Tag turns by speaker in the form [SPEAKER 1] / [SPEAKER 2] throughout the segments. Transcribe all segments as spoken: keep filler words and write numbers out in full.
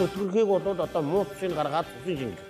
[SPEAKER 1] өтгөрхийг бол одоо муу цусыг гаргаад цусын шингэх.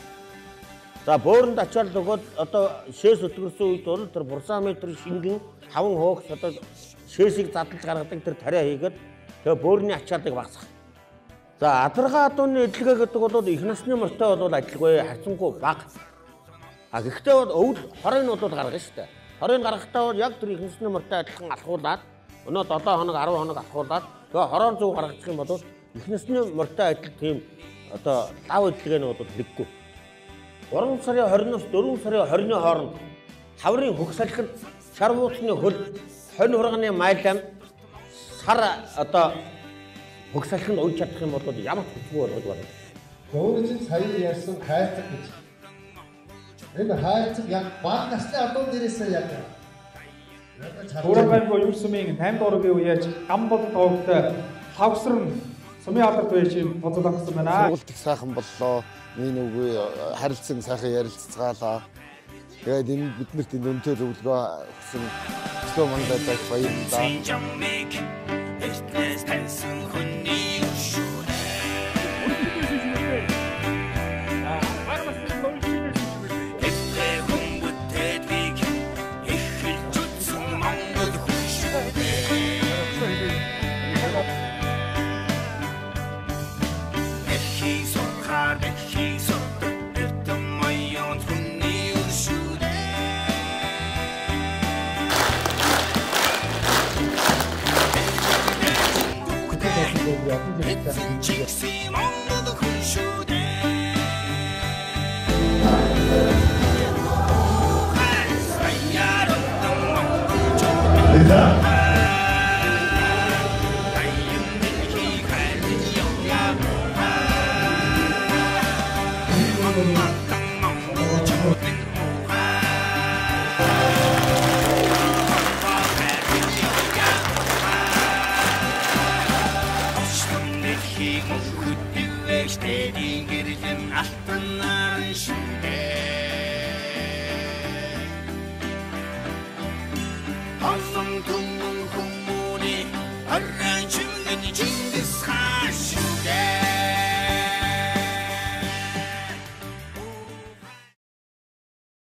[SPEAKER 1] За бөөрөнд ачаал өгөөд одоо шээс өтгөрсөн үед бол тэр бурсаа метр шингэн таван хөөгс одоо шээсийг задлаж гаргадаг тэр тариа хийгээд тэгээ бөөрийн ачаалыг багасгах. За адарга адууны эдлэгээ гэдэг бол их насны морьтой бол адилгүй харьцангуй бага. А гэхдээ бол өвд хорын бол гаргана шүү дээ. Хорыг гаргахдаа бол яг тэр их насны морьтой адилхан алхуулаад өнөө долоо хоног арав хоног алхуулаад тэгээ хороор зүг гаргачих юм бол их насны морьтой адил тийм одоо лав эдлэгээ нь бол нэггүй. гурван сарын хорьноос дөрвөн сарын хорины хооронд хаврын хөх салхинд шар бууцны хөл хонь хурганы майлам сар одоо хөх салхинд ууж чадах юм бол ямар хүчгүй болгож байна.
[SPEAKER 2] Өөрөөр сая ярьсан хайцаг гэж. Энэ хайцаг яг баг насны адуу дээрээс яг
[SPEAKER 3] Туурайгүй юм сумын таймд оргийн үеэж гамбол тоогтой хавсран сумын алдарт байж бодлоо гэсэн байна.
[SPEAKER 4] Сургууль их сайхан боллоо. Миний үгүй харилцан сайхан ярилцгаалаа. Тэгээд энэ биднэрт энэ өнтөр өвлгөө өгсөн өглөө мандаа баярлалаа.
[SPEAKER 5] Arrange you and Genghis Khan.